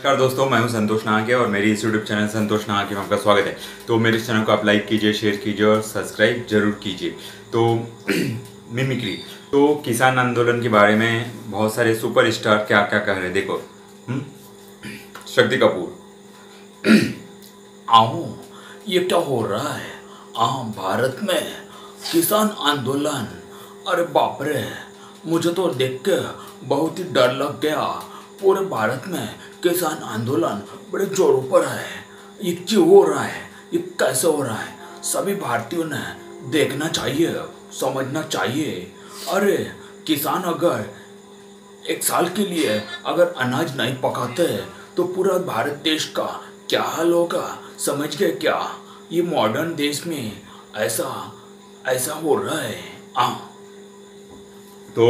नमस्कार दोस्तों, मैं हूं संतोष नाहके और मेरी इस यूट्यूब चैनल संतोष नाहके में आपका स्वागत है। तो मेरे इस चैनल को आप लाइक कीजिए, शेयर कीजिए और सब्सक्राइब जरूर कीजिए। तो मिमिक्री, तो किसान आंदोलन के बारे में बहुत सारे सुपरस्टार क्या क्या कह रहे हैं, देखो। शक्ति कपूर। आओ, ये क्या हो रहा है? भारत में किसान आंदोलन, अरे बाप रे, मुझे तो देख के बहुत ही डर लग गया। पूरे भारत में किसान आंदोलन बड़े जोरों पर है। ये क्यों हो रहा है? ये कैसे हो रहा है? सभी भारतीयों ने देखना चाहिए, समझना चाहिए। अरे किसान अगर एक साल के लिए अगर अनाज नहीं पकाते तो पूरा भारत देश का क्या हाल होगा, समझ गए क्या? ये मॉडर्न देश में ऐसा हो रहा है। तो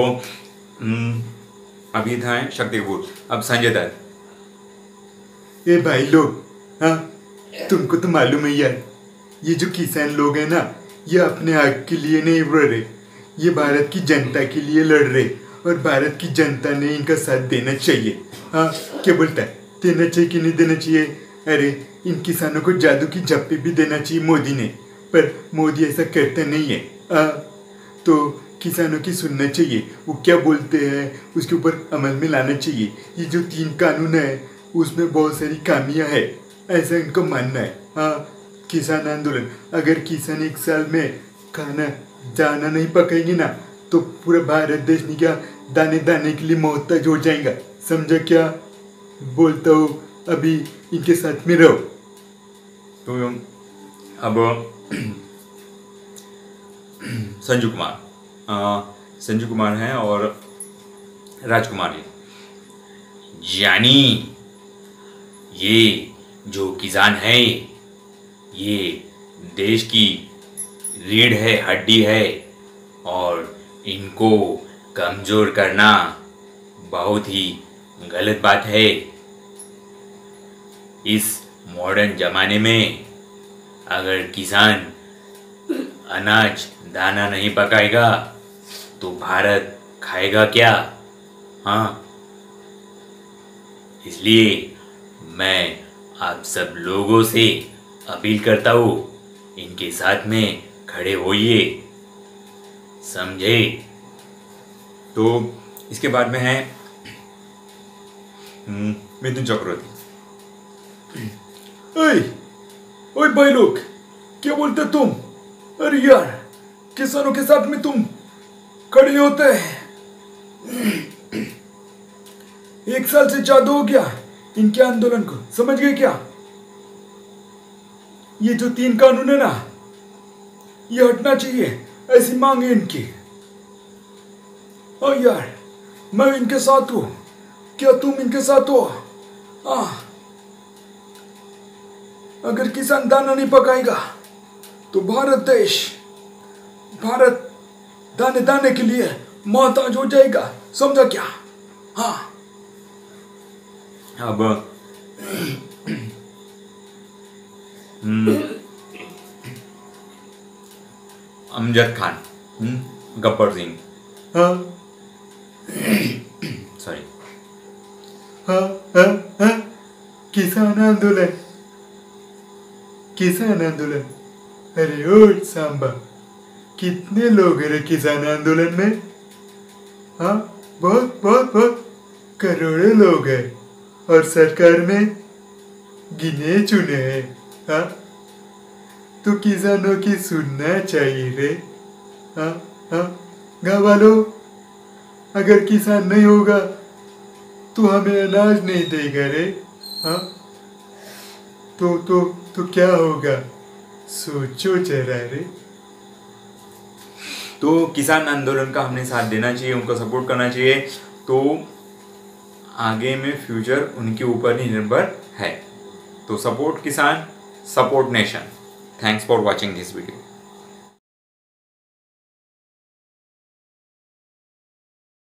अभी था शक्ति कपूर, अब संजय दत्त। ए भाई लोग, हाँ, तुमको तो मालूम है यार, ये जो किसान लोग हैं ना, ये अपने हक के लिए नहीं लड़ रहे, ये भारत की जनता के लिए लड़ रहे और भारत की जनता ने इनका साथ देना चाहिए। हाँ, क्या बोलता है, देना चाहिए कि नहीं देना चाहिए? अरे इन किसानों को जादू की झप्पी भी देना चाहिए मोदी ने, पर मोदी ऐसा करता नहीं है। तो किसानों की सुनना चाहिए, वो क्या बोलते हैं उसके ऊपर अमल में लाना चाहिए। ये जो 3 कानून है उसमें बहुत सारी खामियां है, ऐसा इनको मानना है। हाँ, किसान आंदोलन, अगर किसान एक साल में खाना दाना नहीं पकाएंगे ना तो पूरा भारत देश में क्या दाने दाने के लिए मोहताज हो जाएगा। समझा क्या बोलता हूँ? अभी इनके साथ में रहो। तो अब संजू कुमार हैं और राजकुमार जी। यानी ये जो किसान है, ये देश की रीढ़ है, हड्डी है, और इनको कमजोर करना बहुत ही गलत बात है। इस मॉडर्न जमाने में अगर किसान अनाज दाना नहीं पकाएगा तो भारत खाएगा क्या? हाँ, इसलिए मैं आप सब लोगों से अपील करता हूँ, इनके साथ में खड़े होइए, समझे? तो इसके बाद में है मिथुन चक्रवर्ती। ओए भाई लोग, क्या बोलते तुम? अरे यार, किसानों के साथ में तुम खड़े होते हैं। 1 साल से ज्यादा हो गया इनके आंदोलन को, समझ गए क्या? ये जो 3 कानून है ना, ये हटना चाहिए, ऐसी मांग है इनकी। और यार, मैं इनके साथ हूं, क्या तुम इनके साथ हो? अगर किसान दाना नहीं पकाएगा तो भारत दाने दाने के लिए मोहताज हो जाएगा, समझा क्या? हाँ। अब अमजद खान, गब्बर सिंह। हाँ सॉरी। हाँ, किसान आंदोलन। अरे ओ सांबा, कितने लोग हैं किसान आंदोलन में? हाँ, बहुत करोड़ों लोग हैं और सरकार में गिने चुने हैं। हाँ, तो किसानों की सुनना चाहिए रे। हाँ, गाँव वालों, अगर किसान नहीं होगा तो हमें अनाज नहीं देगा रे। हाँ, तो क्या होगा, सोचो जरा रे। तो किसान आंदोलन का हमने साथ देना चाहिए, उनको सपोर्ट करना चाहिए। तो आगे में फ्यूचर उनके ऊपर ही निर्भर है। तो support kisan, support nation. Thanks for watching this video.